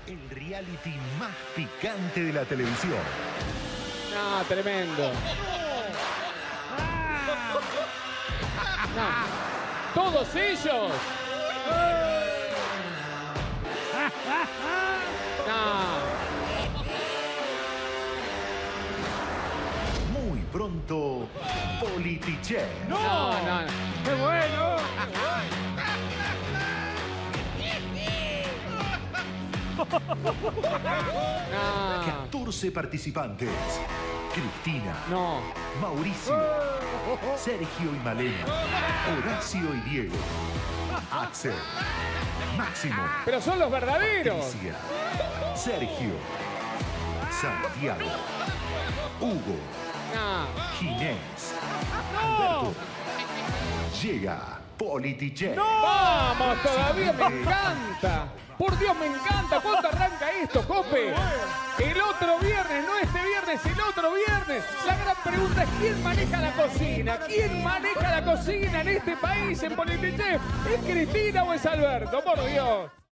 El reality más picante de la televisión. No, tremendo. No. Todos ellos. No. Muy pronto, Politichef. No. ¡Qué bueno! 14 participantes. Cristina, No. Mauricio, Sergio y Malena, Horacio y Diego, Axel, Máximo, Pero son los verdaderos. Patricia, Sergio, Santiago, Hugo, No. Ginés, Alberto. Llega Politichef. Vamos, todavía me encanta. Por Dios, me encanta. ¿Cuándo arranca esto, Jope? El otro viernes, no este viernes, el otro viernes. La gran pregunta es: ¿quién maneja la cocina? ¿Quién maneja la cocina en este país, en Politichef? ¿Es Cristina o es Alberto? Por Dios.